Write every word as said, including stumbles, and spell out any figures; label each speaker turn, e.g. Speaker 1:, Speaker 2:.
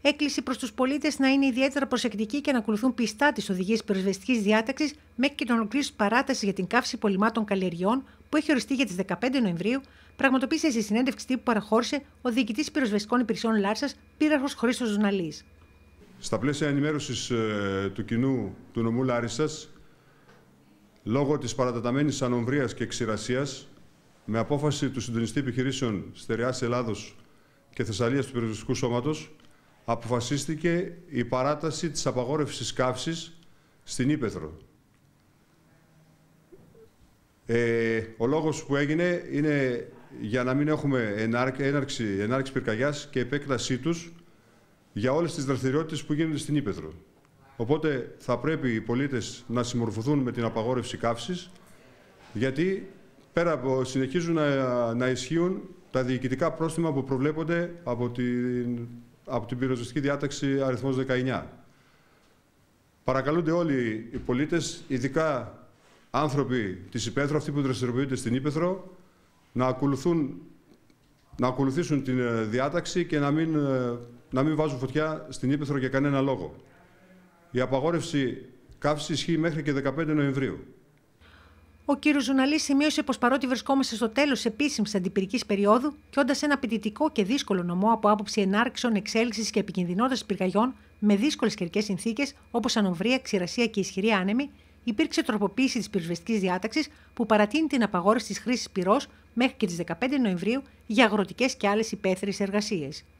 Speaker 1: Έκκληση προς τους πολίτες να είναι ιδιαίτερα προσεκτικοί και να ακολουθούν πιστά τις οδηγίες πυροσβεστικής διάταξης μέχρι και την ολοκλήρωση της παράτασης για την καύση πολυμάτων καλλιεργειών που έχει οριστεί για τις δεκαπέντε Νοεμβρίου, πραγματοποίησε σε συνέντευξη τύπου που παραχώρησε ο διοικητής πυροσβεστικών υπηρεσιών Λάρισσας, πύραρχος Χρήστος Ζουναλής.
Speaker 2: Στα πλαίσια ενημέρωσης ε, του κοινού του νομού Λάρισσας, λόγω της παρατεταμένης ανομβρίας και ξηρασίας, με απόφαση του συντονιστή επιχειρήσεων Στερεάς Ελλάδος και Θεσσαλίας του Πυροσβεστικού Σώματος, αποφασίστηκε η παράταση της απαγόρευσης καύσης στην Ύπαιθρο. Ε, ο λόγος που έγινε είναι για να μην έχουμε έναρξη, έναρξη πυρκαγιάς και επέκτασή τους για όλες τις δραστηριότητες που γίνονται στην Ύπαιθρο. Οπότε θα πρέπει οι πολίτες να συμμορφωθούν με την απαγόρευση καύσης, γιατί πέρα από συνεχίζουν να, να ισχύουν τα διοικητικά πρόστιμα που προβλέπονται από την, από την πυροσβεστική διάταξη αριθμός δεκαεννιά. Παρακαλούνται όλοι οι πολίτες, ειδικά άνθρωποι της Υπέθρου, αυτοί που δραστηριοποιούνται στην Ύπαιθρο, να, ακολουθούν, να ακολουθήσουν την διάταξη και να μην, να μην βάζουν φωτιά στην Ύπαιθρο για κανένα λόγο. Η απαγόρευση καύσης ισχύει μέχρι και δεκαπέντε Νοεμβρίου.
Speaker 1: Ο κ. Ζουναλής σημείωσε πως παρότι βρισκόμαστε στο τέλος της επίσημης αντιπυρικής περίοδου και όντας ένα απαιτητικό και δύσκολο νομό από άποψη ενάρξεων, εξέλιξης και επικινδυνότητας πυρκαγιών με δύσκολες καιρικές συνθήκες όπως ανομβρία, ξηρασία και ισχυρή άνεμη, υπήρξε τροποποίηση της πυροσβεστικής διάταξης που παρατείνει την απαγόρευση της χρήσης πυρός μέχρι και τις δεκαπέντε Νοεμβρίου για αγροτικές και άλλες υπαίθριες εργασίες.